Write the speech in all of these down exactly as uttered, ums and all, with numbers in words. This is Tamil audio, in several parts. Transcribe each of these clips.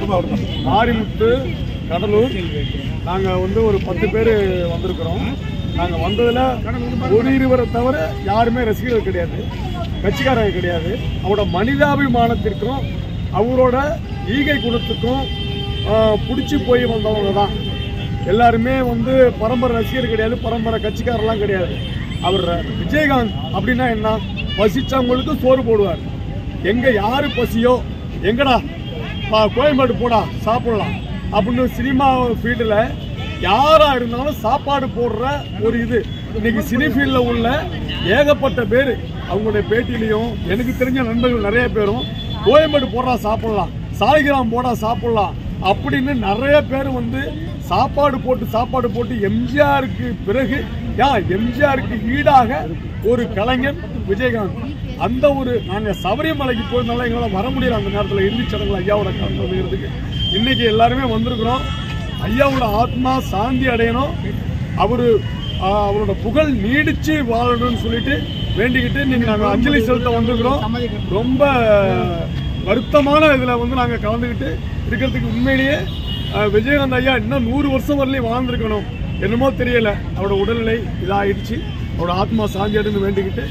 மாரிமுத்து கடலூர். நாங்கள் வந்து ஒரு பத்து பேர் வந்திருக்கிறோம். நாங்கள் வந்ததில் ஒரு இருவரை தவிர யாருமே ரசிகர்கள் கிடையாது, கட்சிக்காரங்க கிடையாது. அவரோட மனிதாபிமானத்திற்கும் அவரோட ஈகை குணத்துக்கும் பிடிச்சி போய் வந்தவங்க தான் எல்லாருமே. வந்து பரம்பரை ரசிகர் கிடையாது, பரம்பரை கட்சிக்காரெல்லாம் கிடையாது. அவர் விஜயகாந்த் அப்படின்னா என்ன, பசிச்சவங்களுக்கு சோறு போடுவார். எங்கே யார் பசியோ எங்கடா கோயம்பேடு போடா சாப்பிடலாம் அப்படின்னு சினிமா ஃபீல்டில் யாராக இருந்தாலும் சாப்பாடு போடுற ஒரு இது. இன்னைக்கு சினி ஃபீல்டில் உள்ள ஏகப்பட்ட பேர் அவங்களுடைய பேட்டிலையும் எனக்கு தெரிஞ்ச நண்பர்கள் நிறைய பேரும் கோயம்பேடு போடா சாப்பிடலாம், சாலிகிராம் போடா சாப்பிடலாம் அப்படின்னு நிறைய பேர் வந்து சாப்பாடு போட்டு சாப்பாடு போட்டு எம்ஜிஆருக்கு பிறகு யா எம்ஜிஆருக்கு ஈடாக ஒரு கலைஞர் விஜயகாந்த். அந்த ஒரு நாங்கள் சபரிமலைக்கு போயிருந்தாலும் எங்களால் வர முடியல அந்த நேரத்தில் இறுதிச் சடங்குகள் ஐயாவோட கலந்துக்கிறதுக்கு. இன்னைக்கு எல்லாருமே வந்திருக்கிறோம். ஐயாவோட ஆத்மா சாந்தி அடையணும், அவரு அவரோட புகழ் நீடிச்சு வாழணும்னு சொல்லிட்டு வேண்டிக்கிட்டு இன்னைக்கு நாங்கள் அஞ்சலி செலுத்த வந்திருக்கிறோம். ரொம்ப வருத்தமான இதில் வந்து நாங்கள் கலந்துக்கிட்டு இருக்கிறதுக்கு உண்மையிலேயே விஜயகாந்த் ஐயா இன்னும் நூறு வருஷம் வரலையும் வாழ்ந்துருக்கணும். என்னமோ தெரியல, அவரோட உடல்நிலை இதாகிடுச்சு. அவரோட ஆத்மா சாந்தி அடைந்து வேண்டிக்கிட்டு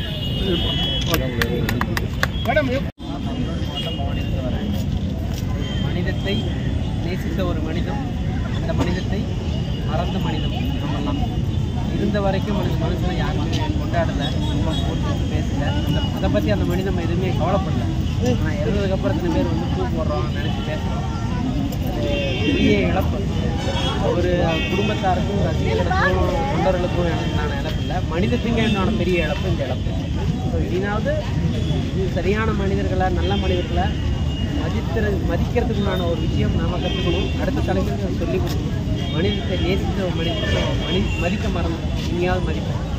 மனிதத்தை நேசித்த ஒரு மனிதம், அந்த மனிதத்தை மறந்த மனிதம் நம்மெல்லாம். இருந்த வரைக்கும் மனித மனுஷனை யாருமே கொண்டாடலை, ரொம்ப போட்டு பேசலை, அந்த அதை பற்றி அந்த மனிதம் எதுவுமே கவலைப்படலை. ஆனால் இறந்ததுக்கப்புறம் இத்தனை பேர் வந்து பூ போடுறோம், நினச்சி பேசுகிறோம். அது பெரிய இழப்பு. ஒரு குடும்பத்தாருக்கும் ரசிகர்களுக்கும் தொண்டர்களுக்கும் எனக்கான இழப்பு இல்லை, மனிதத்துக்கு என்னோட பெரிய இழப்பு இந்த இழப்பு. ஸோ இதனாவது சரியான மனிதர்களை, நல்ல மனிதர்களை மதிக்கிறது மதிக்கிறதுக்குண்டான ஒரு விஷயம் நாம் கற்றுக்கணும். அடுத்த தலைமுறைக்கு சொல்லிக் கொடுக்கணும். மனிதத்தை நேசித்த ஒரு மனிதத்தை மனி மதிக்க மறந்து இனியாவது மதிப்போம்.